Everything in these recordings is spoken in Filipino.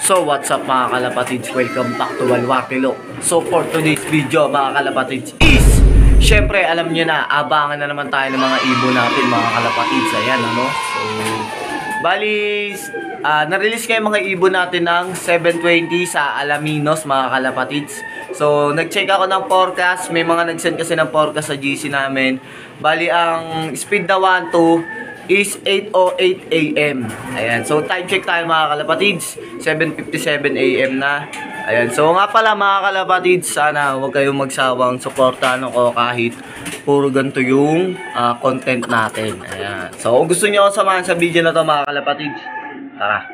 So what's up mga kalapatids, welcome back to Walwakilo. So for today's video mga kalapatids is, syempre alam nyo na, abangan na naman tayo ng mga ibon natin mga kalapatids. Ayan ano, so bali na-release kayo mga ibon natin ng 720 sa Alaminos mga kalapatids. So nag-check ako ng forecast, may mga nag-send kasi ng forecast sa GC namin. Bali ang speed na 1-2 is 8:08 AM. Ayan, so time check tayo mga kalapatids, 7:57 AM na. Ayan, so nga pala mga kalapatids, sana huwag kayong magsawang suportahan ako kahit puro ganito yung content natin. Ayan, so kung gusto nyo ako samahan sa video na to mga kalapatids, tara.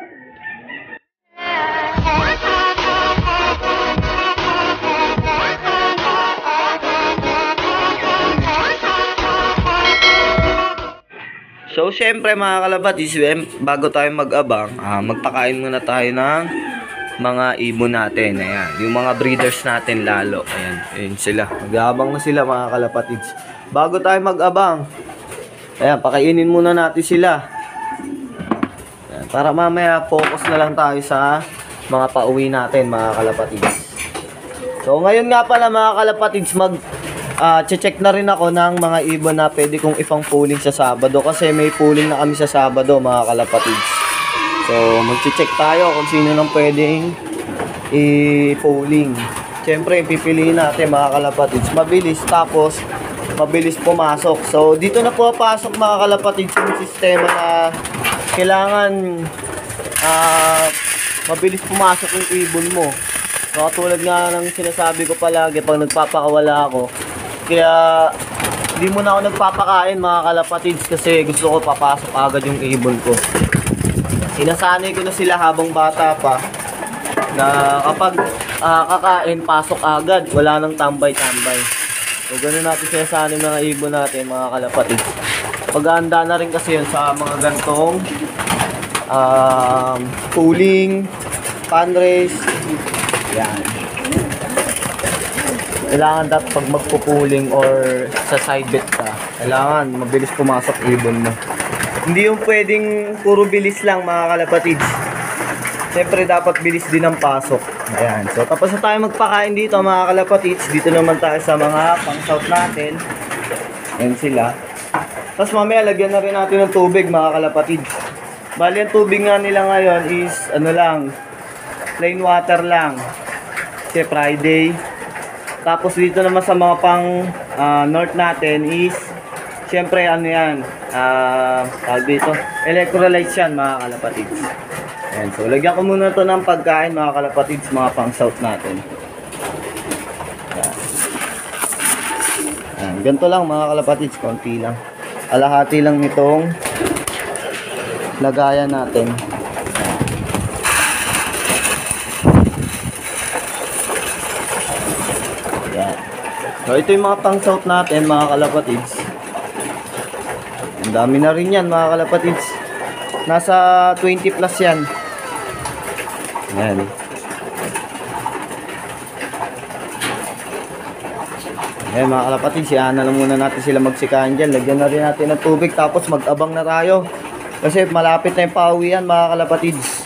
So, syempre mga kalapatids, bago tayo mag-abang, magpakain muna tayo ng mga ibon natin. Ayan, yung mga breeders natin lalo. Ayan, ayan sila. Mag-aabang na sila mga kalapatids. Bago tayo mag-abang, ayan, pakainin muna natin sila. Ayan, para mamaya focus na lang tayo sa mga pauwi natin mga kalapatids. So, ngayon nga pala mga kalapatids, check na rin ako ng mga ibon na pwede kong ipang pooling sa Sabado kasi may pooling na kami sa Sabado mga kalapatids. So mag-check tayo kung sino nang pwedeng i-pooling. Siyempre pipiliin natin mga kalapatids, mabilis tapos mabilis pumasok. So dito na pumapasok mga kalapatids yung sistema na kailangan mabilis pumasok yung ibon mo. So katulad nga ng sinasabi ko palagi pag nagpapakawala ako, kaya hindi mo na ako nagpapakain mga kalapatids kasi gusto ko papasok agad yung ibon ko. Sinasanay ko na sila habang bata pa na kapag kakain, pasok agad, wala nang tambay-tambay. So ganun natin sinasanay mga ibon natin mga kalapatids. Pag-aanda na rin kasi yun sa mga gantong pooling, pan race, yan. Kailangan dapat pag magpupuling or sa side bet ka, kailangan mabilis pumasok ibon mo. Hindi yung pwedeng puro bilis lang mga kalapatids. Siyempre dapat bilis din ang pasok. Ayan. So tapos na tayo magpakain dito mga kalapatids. Dito naman tayo sa mga pang-south natin. Ayan sila. Tapos mamaya lagyan na rin natin ng tubig mga kalapatids. Bali ang tubig nga nila ngayon is ano lang, plain water lang. Kasi Friday. Tapos dito naman sa mga pang north natin is syempre ano yan, tawag dito, electrolytes yan mga kalapatids. Ayan, so lagyan ko muna to ng pagkain mga kalapatids, mga pang south natin. Ayan, ganito lang mga kalapatids, konti lang. Alahati lang nitong lagayan natin. So ito yung mga pang south natin mga kalapatids. Ang dami na rin yan mga kalapatids. Nasa 20 plus yan. Ayan. Ayan mga kalapatids, yan na lang muna natin sila magsikain dyan. Lagyan na rin natin ng tubig tapos mag-abang na tayo. Kasi malapit na yung pauwian mga kalapatids.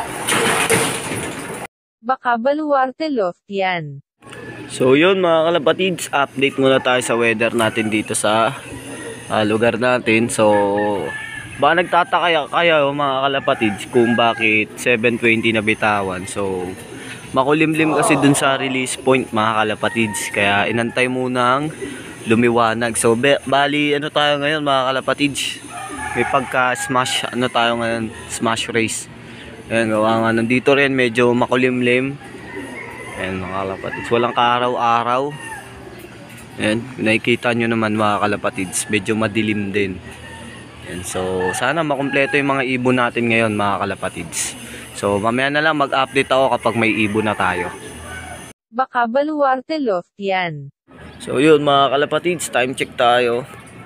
Baka baluarte loft yan. So yun mga kalapatids, update muna tayo sa weather natin dito sa lugar natin. So baka nagtataka kayo mga kalapatids kung bakit 720 na bitawan. So makulimlim kasi dun sa release point mga kalapatids, kaya inantay munang lumiwanag. So bali ano tayo ngayon mga kalapatids, may pagka smash ano tayo ngayon, smash race. Ayan, gawa nga nandito rin medyo makulimlim. Ayan mga kalapatids, walang kaaraw-araw. Ayan, nakikita nyo naman mga kalapatids, medyo madilim din. Ayan, so sana makumpleto yung mga ibon natin ngayon mga kalapatids. So mamaya na lang mag-update ako kapag may ibon na tayo. Baka baluarte loft yan. So yun mga kalapatids, time check tayo.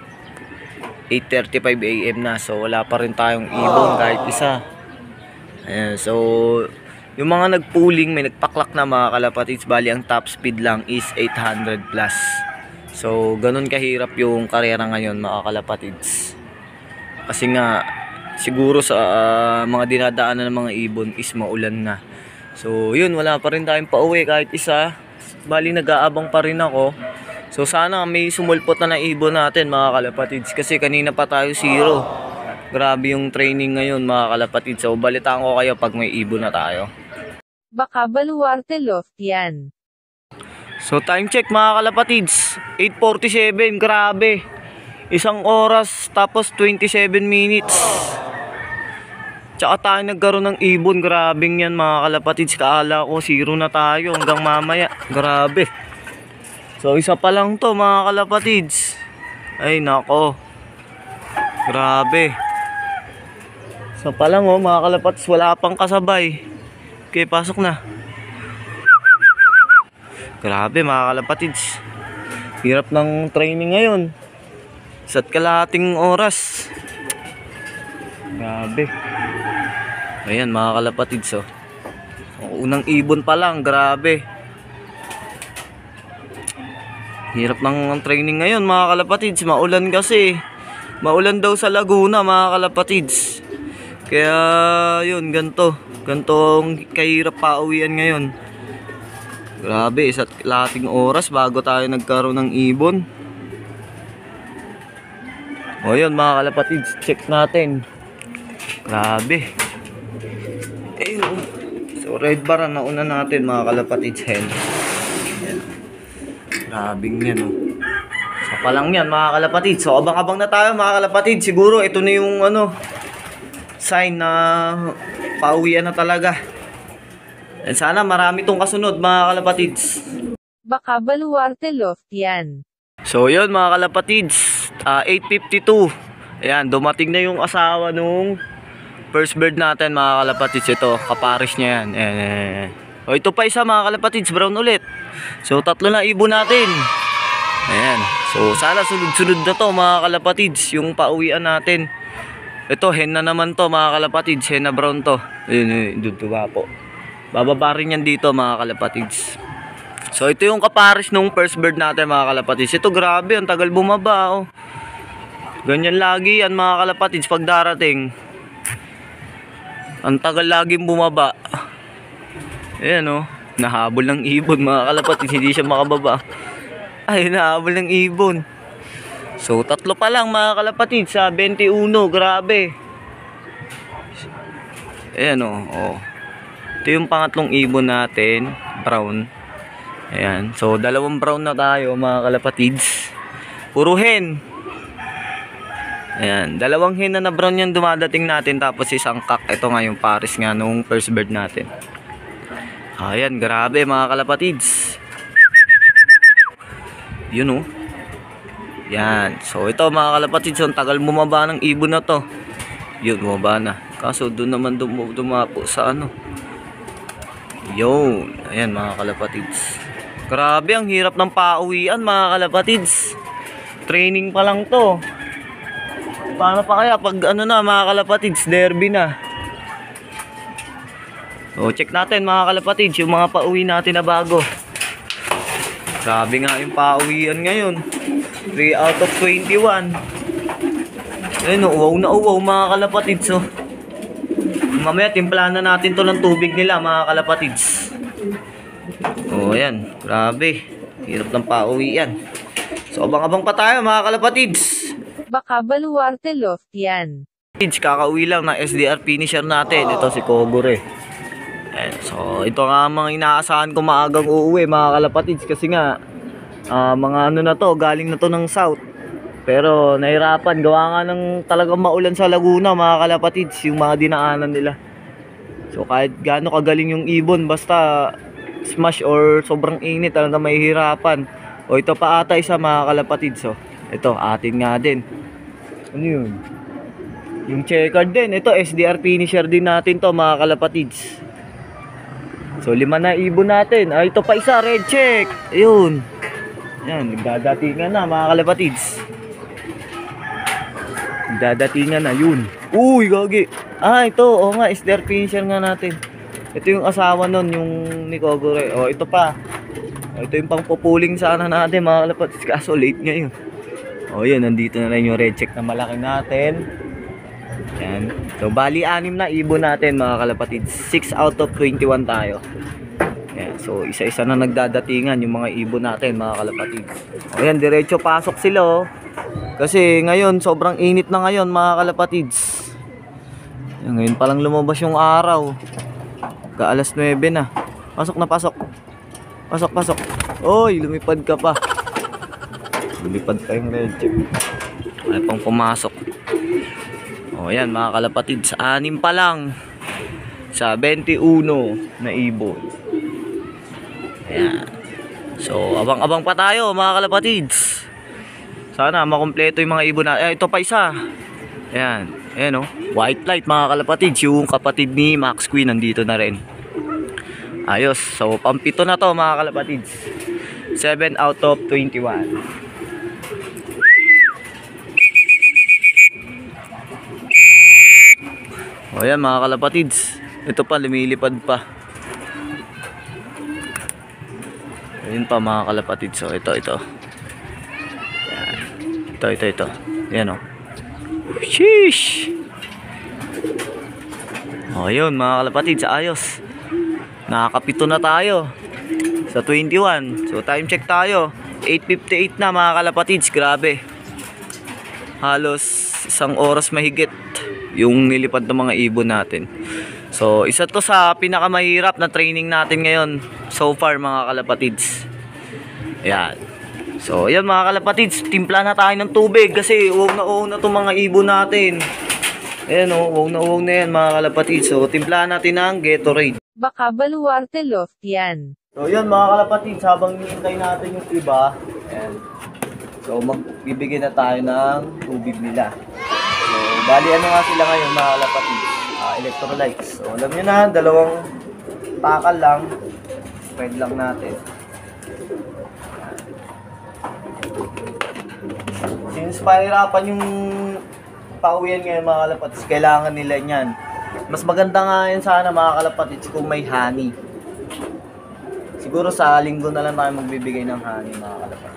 8:35 AM na, so wala pa rin tayong ibon kahit isa. Ayan, so yung mga nagpooling, may nagpaklak na mga kalapatids. Bali ang top speed lang is 800 plus. So ganun kahirap yung karera ngayon mga kalapatids. Kasi nga siguro sa mga dinadaanan ng mga ibon is maulan na. So, yun, wala pa rin tayong pauwi kahit isa. Bali, nag-aabang pa rin ako. So, sana may sumulpot na ibon natin, mga kalapatids. Kasi kanina pa tayo 0. Grabe yung training ngayon, mga kalapatids. So, balitaan ko kayo pag may ibon na tayo. Baka baluarte Loftian. So, time check, mga kalapatids. 8:47, grabe. 1 oras, tapos 27 minutes. Tsaka tayo nagkaroon ng ibon. Grabing yan, mga kalapatids. Kaala ko 0 na tayo hanggang mamaya. Grabe. So isa pa lang to, mga kalapatids. Ay nako. Grabe. Isa pa lang, oh, mga kalapatids. Wala pang kasabay. Okay, pasok na. Grabe, mga kalapatids. Hirap ng training ngayon. 1.5 oras. Grabe. Ayan, mga kalapatids, oh. Unang ibon pa lang, grabe. Hirap ng training ngayon, mga kalapatids. Maulan kasi. Maulan daw sa Laguna, mga kalapatids. Kaya, yun, ganito. Ganito ang kahirap pauwian ngayon. Grabe, 1.5 oras bago tayo nagkaroon ng ibon. O yun, mga kalapatids, check natin. Grabe. Ayun. So red bar ang nauna natin, mga kalapatids, hen. Ayan. Grabing yan, oh. So pa lang yan, mga kalapatids. So abang-abang na tayo, mga kalapatids. Siguro ito na yung sign na pauwian na talaga. And sana marami tong kasunod, mga kalapatids. Baka baluarte Loftian. So yun, mga kalapatids, 8:52. Ayan, dumating na yung asawa nung first bird natin, mga kalapatids. Ito, kaparis niya yan. Ayan. O ito pa isa, mga kalapatids, brown ulit. So 3 na ibon natin. Ayan. So sana sunod-sunod na to, mga kalapatids, yung pauwian natin. Ito, hen na naman to, mga kalapatids. Hen na brown to. Ayun, doon tuwa po. Bababa rin yan dito, mga kalapatids. So ito yung kaparis nung first bird natin, mga kalapatids. Ito, grabe, ang tagal bumaba, oh. Ganyan lagi yan, mga kalapatids, pag darating. Ang tagal laging bumaba. Ayan, oh. Nahabol ng ibon, mga kalapatids. Hindi siya makababa. Ay, nahabol ng ibon. So 3 pa lang, mga kalapatids, sa 21. Grabe. Ayan, oh. Oh. Ito yung pangatlong ibon natin, brown. Ayan. So 2 brown na tayo, mga kalapatids. Puro hen. Ayan, 2 hen na brown yung dumadating natin, tapos 1 kak. Ito nga yung pares nga nung first bird natin. Ayan, grabe, mga kalapatids. Yun, oh. Yan. So ito, mga kalapatids, ang tagal bumaba ng ibon na to. Yun, bumaba na. Kaso doon naman dumapo sa yun. Ayan, mga kalapatids. Grabe, ang hirap ng pauwian, mga kalapatids. Training pa lang to. Paano pa kaya pag na, mga kalapatids, derby na. So check natin, mga kalapatids, yung mga pauwi natin na bago. Grabe nga yung pauwian ngayon. 3 out of 21. Ayun, uwaw na uwaw, mga kalapatids, oh. Mamaya timplahan na natin to ng tubig nila, mga kalapatids. Oh, ayan, grabe. Hirap ng pauwian. So abang-abang pa tayo, mga kalapatids. Baka baluarte Loftian. Kakauwi lang ng SDR finisher natin. Ito si Kogure. Ayan, so ito nga mga inaasahan ko maagang uuwi, mga kalapatids. Kasi nga mga na to, galing na to ng south. Pero nahirapan, gawa nga ng talagang maulan sa Laguna, mga kalapatids, yung mga dinaanan nila. So kahit gaano kagaling yung ibon, basta smash or sobrang init, talagang mahihirapan. O ito pa ata isa, mga kalapatids. So ito, atin nga din. Ano yun? Yung checkered din. Ito, SDR finisher din natin to, mga kalapatids. So 5 na ibon natin. Ito pa isa, red check. Ayun. Yan, nagdadatingan na, mga kalapatids. Nagdadatingan na, yun. Uy, gagi. Ito, oo nga, SDR finisher nga natin. Ito yung asawa nun, yung ni Kogure. Ito pa. Ito yung pangpupuling sana natin, mga kalapatids. Kaso late ngayon. Yan, nandito na rin yung red check na malaki natin. Yan. So, bali 6 na ibon natin mga kalapatids. 6 out of 21 tayo. Ayan, so, isa-isa na nagdadatingan yung mga ibon natin mga kalapatids. Ayan, diretso pasok sila oh. Kasi ngayon, sobrang init na ngayon mga kalapatids. Ayan, ngayon palang lumabas yung araw. Alas 9 na. Pasok na, pasok. Pasok, pasok. Oy, lumipad ka pa. Lumipad pa yung red chip. Ay pang pumasok. O yan mga kalapatids, 6 pa lang sa 21 na ibon. Ayan. So abang-abang pa tayo mga kalapatids. Sana makumpleto yung mga ibon na. Ito pa isa. Ayan. Ayan o. White light mga kalapatids. Yung kapatid ni Max Queen nandito na rin. Ayos. So pampito na to mga kalapatids. 7 out of 21. O yan mga kalapatids. Ito pa lumilipad pa. Ayun pa mga kalapatids. So ito. Yan. Ito. Yan o. Sheesh. O yun mga kalapatids. Ayos. Nakakapito na tayo sa 21. So time check tayo. 8:58 na mga kalapatids. Grabe. Halos 1 oras mahigit yung nilipad ng mga ibon natin. So isa to sa pinakamahirap na training natin ngayon so far mga kalapatids. Ayan. So ayan mga kalapatids, timpla na tayo ng tubig kasi uwag na itong mga ibon natin. Ayan o, uwag na yan mga kalapatids. So timpla natin ng Gatorade. Baka baluarte Loftian. So yun mga kalapatids, habang hinihintay natin yung iba, ayan. So magbibigay na tayo ng tubig nila. So bali ano nga sila ngayon mga kalapatids, electrolytes. So alam nyo na, 2 takal lang, spread lang natin. Since pahirapan yung pauwian ngayon mga kalapatids, kailangan nila yan. Mas maganda nga yan sana mga kalapatids kung may honey. Siguro sa linggo na lang tayo magbibigay ng honey mga kalapatids.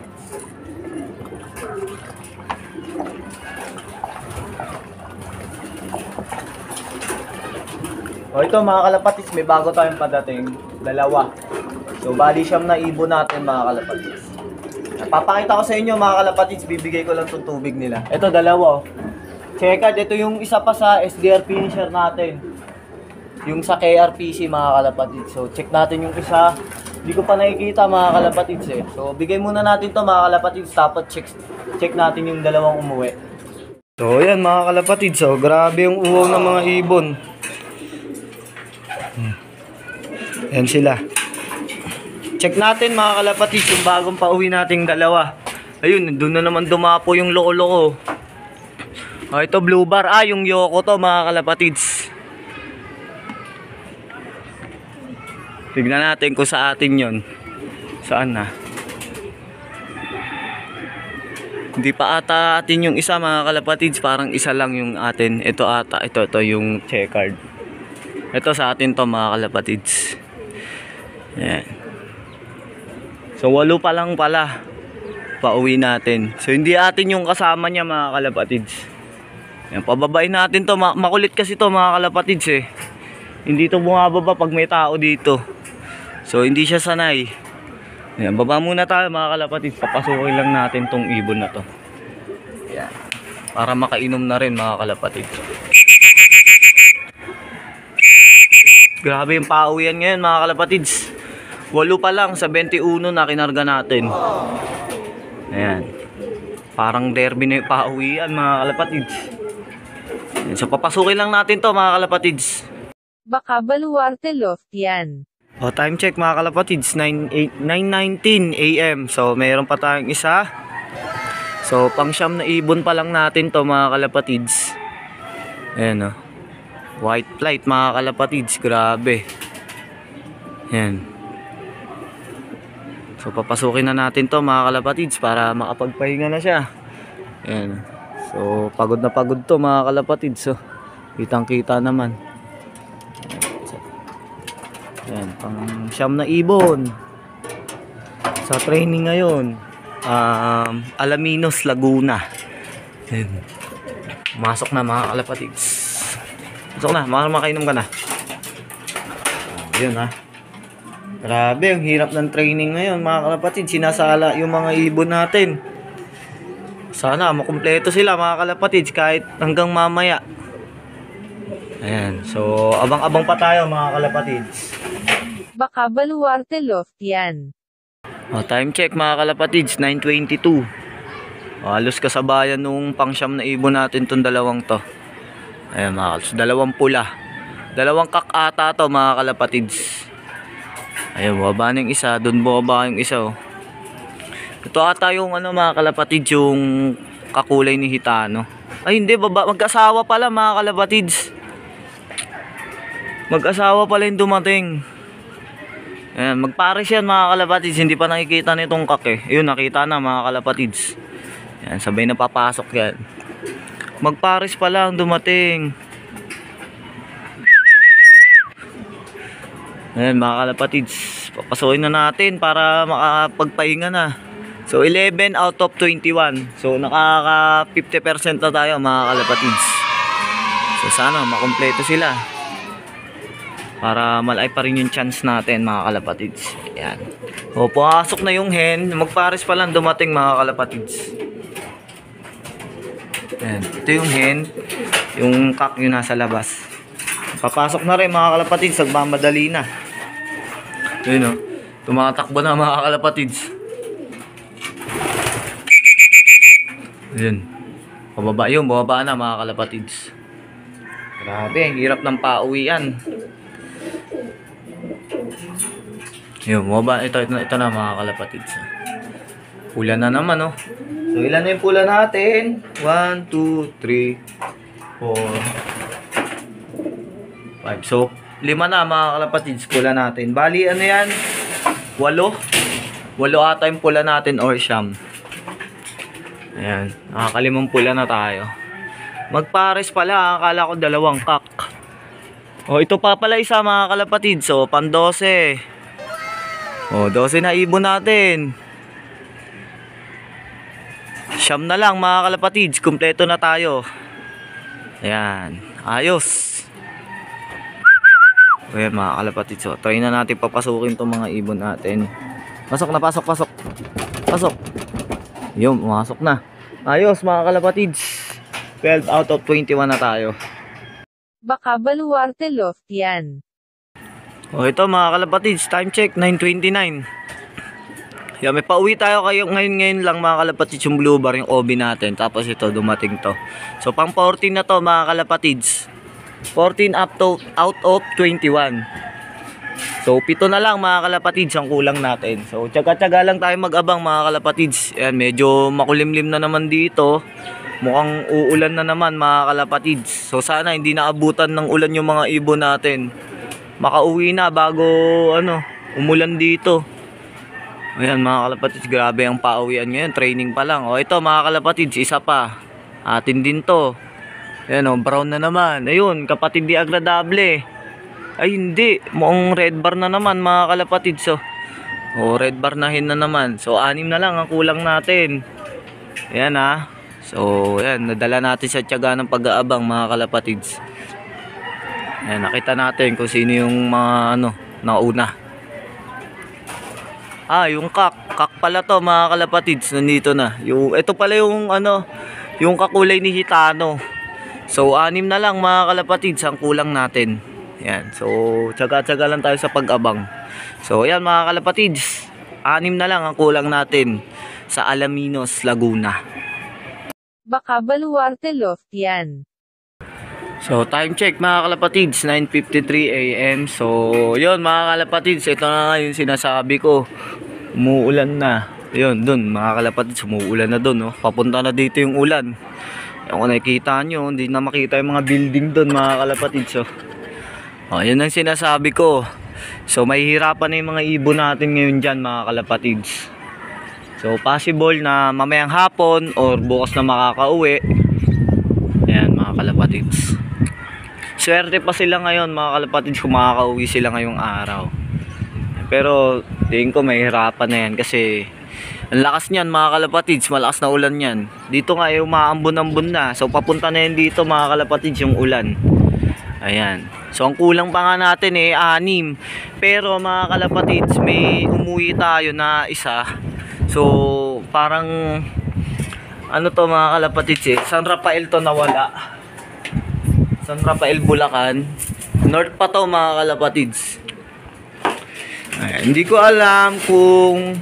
O ito mga kalapatids, may bago tayong padating, 2. So bali 9 na ibon natin mga kalapatids. Papakita ko sa inyo mga kalapatids, bibigay ko lang itong tubig nila. Ito 2. Checkered, ito yung isa pa sa SDR finisher natin. Yung sa KRPC mga kalapatids. So check natin yung isa. Hindi ko pa nakikita mga kalapatids eh. So bigay muna natin to mga kalapatids, tapos check natin yung 2 umuwi. So yan mga kalapatids, so grabe yung uwaw ng mga ibon. Yan sila. Check natin mga kalapatids yung bagong pauwi nating 2. Ayun, doon na naman dumapo yung loko-loko. Oh, ito blue bar. Yung Yoko to mga kalapatids. Tignan natin kung sa atin yon. Saan na? Hindi pa ata atin yung isa mga kalapatids. Parang isa lang yung atin. Ito ata. Ito yung checkered. Ito sa atin to mga kalapatids. Ayan. So 8 pa lang pala pauwi natin. So hindi atin yung kasama niya mga kalapatids. Ayan, pababain natin to. Makulit kasi to mga kalapatids eh. Hindi to bumababa pag may tao dito. So hindi siya sanay. Ayan, baba muna tayo mga kalapatids. Papasukin lang natin tong ibon na to. Ayan. Para makainom na rin mga kalapatids. Grabe yung pauwian ngayon mga kalapatids. 8 pa lang sa 21 na kinarga natin. Ayan. Parang derby na yung pauwian mga kalapatids. Ayan. So papasukin lang natin to mga kalapatids. Baka baluarte Loftian. O time check mga kalapatids, 9:19 AM. So mayroon pa tayong isa. So pang 9 na ibon pa lang natin to mga kalapatids. Ayan o. White flight mga kalapatids, grabe. Ayan. So papasukin na natin to mga kalapatids para makapagpahinga na siya. Ayan. So pagod na pagod to mga kalapatids. So kitang kita naman. Ayan, pang 9 na ibon sa training ngayon. Alaminos, Laguna. Ayan. Masok na mga kalapatids. Pasok na, makainom ka na. Yun ha. Grabe, ang hirap ng training ngayon mga kalapatid. Sinasala yung mga ibon natin. Sana makumpleto sila mga kalapatid kahit hanggang mamaya. Ayan, so abang-abang pa tayo mga kalapatid. Baka baluarte loft yan. Time check mga kalapatids, 9:22. Halos kasabayan nung pangsyam na ibon natin tong dalawang to. Ayan mga kalapatids, dalawang pula. Dalawang kakata to mga kalapatids. Ayan, baba na yung isa, dun baba yung isa oh. Ito ata yung mga kalapatids, yung kakulay ni Hitano. Ay hindi, baba, mag-asawa pala mga kalapatids. Mag-asawa pala yung dumating. Ayan, magpares yan mga kalapatids. Hindi pa nakikita nitong kak eh. Ayun, nakita na mga kalapatids. Ayan, sabay na papasok yan. Magpares pala ang dumating. Ayan mga kalapatids, papasukin na natin para makapagpahinga na. So 11 out of 21. So nakaka 50% na tayo mga kalapatids. So sana makumpleto sila para malay pa rin yung chance natin mga kalapatids. Ayan. O pumasok na yung hen. Magpares pa lang dumating mga kalapatids. Ayan. Ito yung hen. Yung kak yung nasa labas. Papasok na rin mga kalapatids. Nagmamadali na. Ayan o. Tumatakbo na mga kalapatids. Ayan. Pababa yun. Bababa na mga kalapatids. Grabe. Ang hirap ng pauwian. Yun, baba. Ito na mga kalapatids. Pula na naman, oh. So, ilan na yung pula natin? 1, 2, 3, 4, 5. So, 5 na mga kalapatids pula natin. Bali, ano yan? 8. 8 ata yung pula natin or siyam. Ayan. Nakakalimang pula na tayo. Magpares pala. Akala ko dalawang kak. O, ito pa pala isa mga kalapatids. So, pan 12. O, 12 na ibon natin. Siyam na lang mga kalapatids. Kumpleto na tayo. Ayan. Ayos. Ayan mga kalapatids. So, try na natin papasukin itong mga ibon natin. Pasok na, pasok, pasok. Pasok. Yun, pumasok na. Ayos mga kalapatids. 12 out of 21 na tayo. Baka baluarte loft yan. O ito mga kalapatids, time check 9:29. Yan, may pauwi tayo kayo ngayon lang mga kalapatids, yung blue bar, yung OB natin. Tapos ito, dumating to. So pang 14 na to mga kalapatids. 14 out of 21. So 7 na lang mga kalapatids ang kulang natin. So tsaga-tsaga lang tayo mag-abang mga kalapatids. Yan, medyo makulimlim na naman dito. Mukhang uulan na naman mga kalapatids. So sana hindi naabutan ng ulan yung mga ibon natin. Makauwi na bago umulan dito. Ayan mga kalapatids, grabe ang pauwian ngayon. Training pa lang. O ito mga kalapatids, isa pa. Atin din to. Ayan o, brown na naman. Ayun, kapatid di agradable. Ay hindi, mukhang red bar na naman mga kalapatids. O red bar nahin na naman. So 6 na lang ang kulang natin. Ayan ha. So ayan, nadala natin sa tiyaga ng pag-aabang mga kalapatids. Ayan, nakita natin kung sino yung mga nauna. Yung kak pala to mga kalapatids, nandito na. Ito pala yung yung kakulay ni Hitano. So 6 na lang mga kalapatids ang kulang natin. Ayan, so tsaga-tsaga lang tayo sa pag-abang. So ayan mga kalapatids, 6 na lang ang kulang natin sa Alaminos, Laguna. Baka baluarte loft yan. So time check mga kalapatids, 9:53 AM. So yun mga kalapatids, ito na nga yung sinasabi ko. Umuulan na. Yun, dun mga kalapatids, umuulan na dun. Papunta na dito yung ulan. Kung nakikita nyo, hindi na makita yung mga building dun mga kalapatids. Yun ang sinasabi ko. So mahihirapan na yung mga ibon natin ngayon dyan mga kalapatids. So possible na mamayang hapon or bukas na makakauwi. Ayan mga kalapatids. Swerte pa sila ngayon mga kalapatids kung makakauwi sila ngayong araw. Pero tingin ko mahihirapan na yan kasi ang lakas niyan mga kalapatids, malakas na ulan yan. Dito nga yung maambon-ambon na. So papunta na yan dito mga kalapatids yung ulan. Ayan. So, ang kulang pa nga natin 6. Pero mga kalapatids, may umuwi tayo na isa. So, parang ano to mga kalapatids San Rafael to nawala. San Rafael, Bulacan. North pa to mga kalapatids. Ayan. Hindi ko alam kung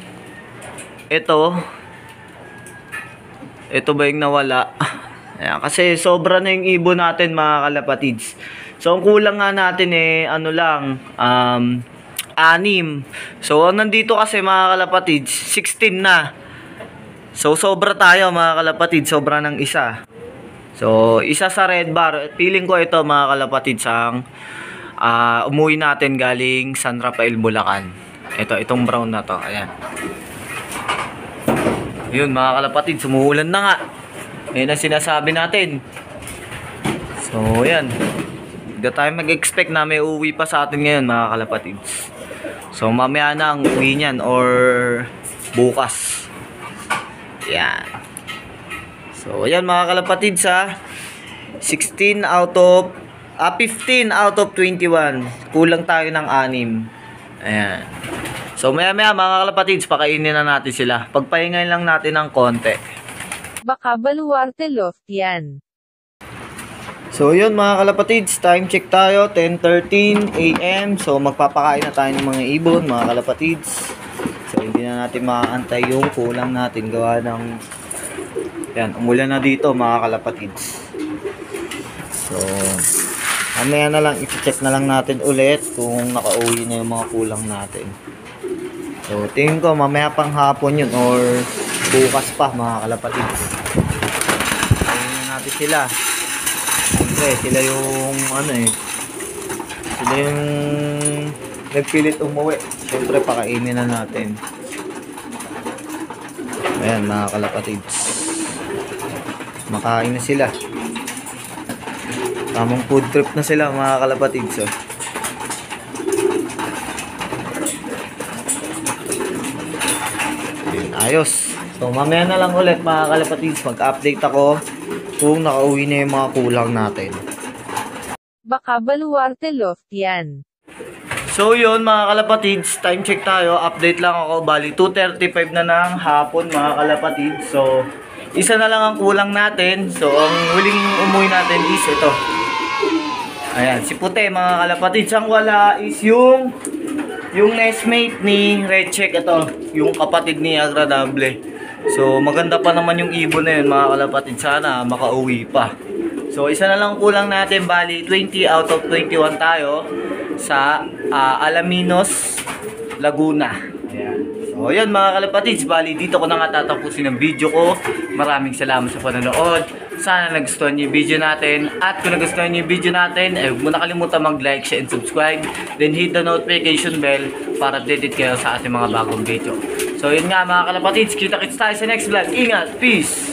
ito ba yung nawala. Ayan, kasi sobra na yung ibon natin mga kalapatids. So, ang kulang nga natin ano lang, 6. So, nandito kasi mga kalapatids, 16 na. So, sobra tayo mga kalapatids, sobra ng isa. So, isa sa red bar, feeling ko ito mga kalapatids ang umuwi natin galing San Rafael, Bulacan. Itong brown na to, ayan. Yun mga kalapatids, umuulan na nga. Ayan ang sinasabi natin. So, ayan. Hindi tayo mag-expect na may uwi pa sa atin ngayon mga kalapatids. So mamaya na ang uwi niyan or bukas. Yan. So ayan mga kalapatids 15 out of 21. Kulang tayo ng 6. Ayan. So maya mga kalapatids, pakainin na natin sila. Pagpahingayin lang natin ng konti. Baka baluarte loft yan. So yun mga kalapatids, time check tayo, 10:13 AM. So magpapakain na tayo ng mga ibon mga kalapatids. So hindi na natin maaantay yung kulang natin gawa ng yan, umulan na dito mga kalapatids. So mamaya na lang, i-check na lang natin ulit kung nakauwi na yung mga kulang natin. So tingin ko mamaya pang hapon yun or bukas pa mga kalapatids. Tingnan na natin sila. Sila yung sila yung nagpilit umuwi. Siyempre pakainin na natin. Ayan mga kalapatids, makain na sila. Tamang food trip na sila mga kalapatids. Ayan, ayos. So mamaya na lang ulit mga kalapatids, mag-update ako kung nakauwi na yung mga kulang natin. Baka baluarte loft yan. So yun mga kalapatids, time check tayo, update lang ako. Bali 2:35 na ng hapon mga kalapatids. So isa na lang ang kulang natin. So ang huling umuwi natin is ito. Ayan, si Puti mga kalapatids. Ang wala is yung nestmate ni Red Check. Ito, yung kapatid ni Agradable. So maganda pa naman yung ibon na yun mga kalapatids. Sana makauwi pa. So isa na lang kulang natin. Bali 20 out of 21 tayo sa Alaminos, Laguna. Ayan. So ayan mga kalapatids, bali dito ko na nga tatapusin ang video ko. Maraming salamat sa panonood. Sana nagustuhan niyo yung video natin. At kung nagustuhan niyo yung video natin, huwag mo na kalimutan mag-like, share, and subscribe. Then hit the notification bell para updated kayo sa ating mga bagong video. So yun nga mga kalapatids, kita-kits tayo sa next vlog. Ingat, peace!